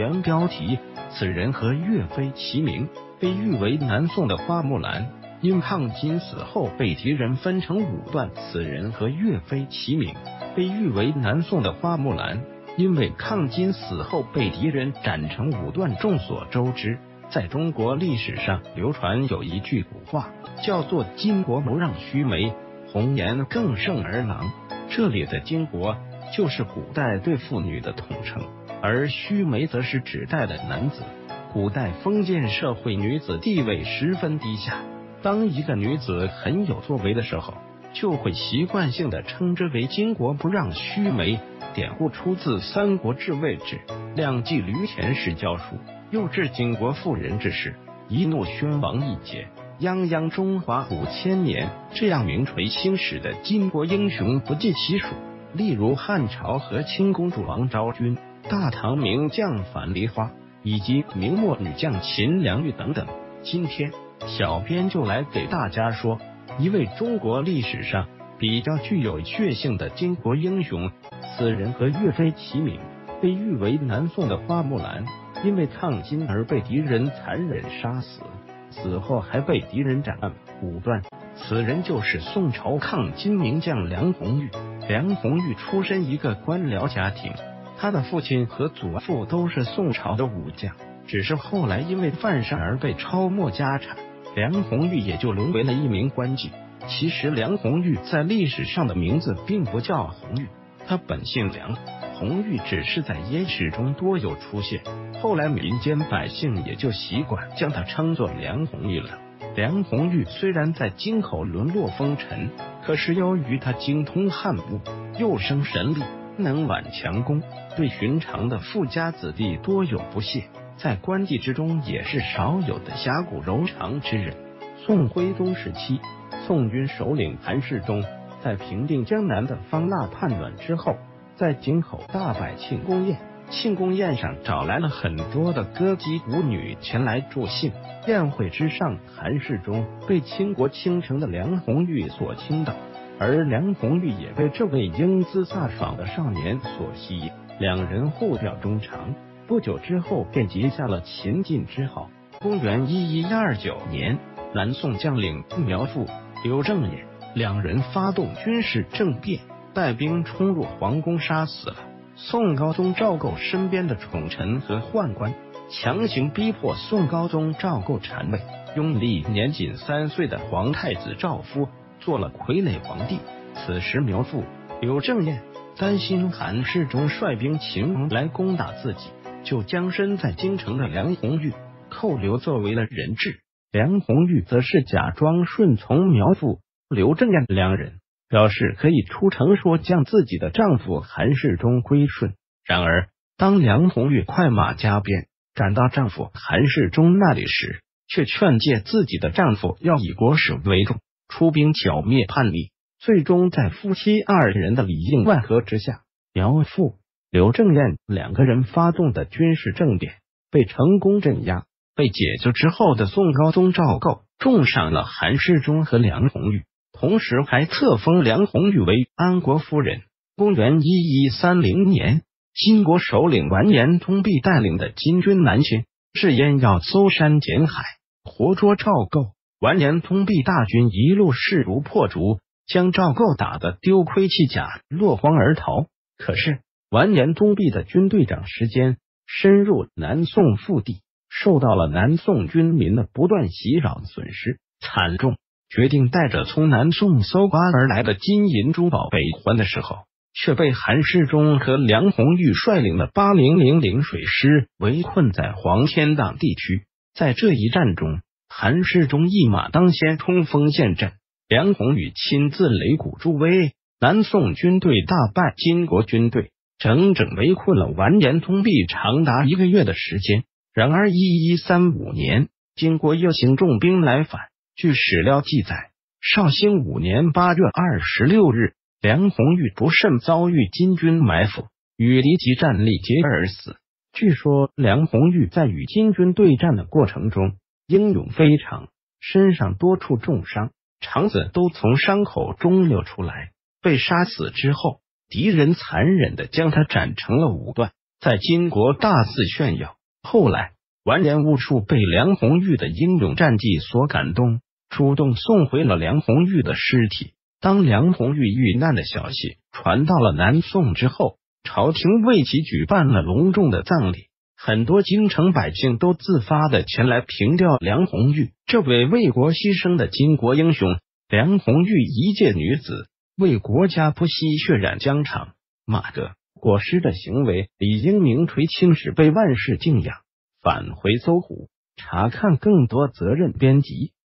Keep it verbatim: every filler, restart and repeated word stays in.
原标题：此人和岳飞齐名，被誉为南宋的花木兰。因抗金死后被敌人分成五段，此人和岳飞齐名，被誉为南宋的花木兰。因为抗金死后被敌人斩成五段，众所周知，在中国历史上流传有一句古话，叫做巾帼不让须眉，红颜更胜儿郎。这里的巾帼就是古代对妇女的统称，而须眉则是指代的男子。古代封建社会女子地位十分低下，当一个女子很有作为的时候，就会习惯性的称之为巾帼不让须眉。典故出自《三国志·魏志·亮记驴田氏教书》，又至巾帼妇人之事，一怒宣王一桀，泱泱中华五千年。这样名垂青史的巾帼英雄不计其数，例如汉朝和清公主王昭君、大唐名将樊梨花以及明末女将秦良玉等等。今天小编就来给大家说一位中国历史上比较具有血性的巾帼英雄，此人和岳飞齐名，被誉为南宋的花木兰。因为抗金而被敌人残忍杀死，死后还被敌人斩五段。此人就是宋朝抗金名将梁红玉。梁红玉出身一个官僚家庭，他的父亲和祖父都是宋朝的武将，只是后来因为犯上而被抄没家产，梁红玉也就沦为了一名官妓。其实梁红玉在历史上的名字并不叫红玉，她本姓梁，红玉只是在野史中多有出现，后来民间百姓也就习惯将她称作梁红玉了。梁红玉虽然在京口沦落风尘，可是由于她精通汉武，又生神力，能挽强弓，对寻常的富家子弟多有不屑，在官妓之中也是少有的侠骨柔肠之人。宋徽宗时期，宋军首领韩世忠在平定江南的方腊叛乱之后，在京口大摆庆功宴，庆功宴上找来了很多的歌姬舞女前来助兴。宴会之上，韩世忠被倾国倾城的梁红玉所倾倒，而梁红玉也被这位英姿飒爽的少年所吸引，两人互表衷肠。不久之后便结下了秦晋之好。公元一一二九年，南宋将领苗阜、刘正业两人发动军事政变，带兵冲入皇宫，杀死了宋高宗赵构身边的宠臣和宦官，强行逼迫宋高宗赵构禅位，拥立年仅三岁的皇太子赵夫做了傀儡皇帝。此时苗阜、刘正业担心韩世忠率兵秦王来攻打自己，就将身在京城的梁红玉扣留作为了人质。梁红玉则是假装顺从苗阜、刘正业两人，表示可以出城说将自己的丈夫韩世忠归顺。然而当梁红玉快马加鞭赶到丈夫韩世忠那里时，却劝诫自己的丈夫要以国事为重，出兵剿灭叛逆。最终在夫妻二人的里应外合之下，苗阜、刘正业两个人发动的军事政变被成功镇压。被解救之后的宋高宗赵构重赏了韩世忠和梁红玉，同时还册封梁红玉为安国夫人。公元一一三零年，金国首领完颜宗弼带领的金军南侵，誓言要搜山捡海，活捉赵构。完颜宗弼大军一路势如破竹，将赵构打得丢盔弃甲，落荒而逃。可是完颜宗弼的军队长时间深入南宋腹地，受到了南宋军民的不断袭扰，损失惨重，决定带着从南宋搜刮而来的金银珠宝北还的时候，却被韩世忠和梁红玉率领的八零零零水师围困在黄天荡地区。在这一战中，韩世忠一马当先冲锋陷阵，梁红玉亲自擂鼓助威，南宋军队大败金国军队，整整围困了完颜宗弼长达一个月的时间。然而一一三五年，金国又行重兵来反。据史料记载，绍兴五年八月二十六日，梁红玉不慎遭遇金军埋伏，与敌机战力竭而死。据说梁红玉在与金军对战的过程中英勇非常，身上多处重伤，肠子都从伤口中流出来。被杀死之后，敌人残忍地将他斩成了五段。 在金国大肆炫耀。后来完颜兀术被梁红玉的英勇战绩所感动，主动送回了梁红玉的尸体。当梁红玉遇难的消息传到了南宋之后，朝廷为其举办了隆重的葬礼，很多京城百姓都自发的前来凭吊梁红玉这位为国牺牲的巾帼英雄。梁红玉一介女子，为国家不惜血染疆场，马革裹尸的行为理应名垂青史，被万世敬仰。返回搜狐，查看更多责任编辑。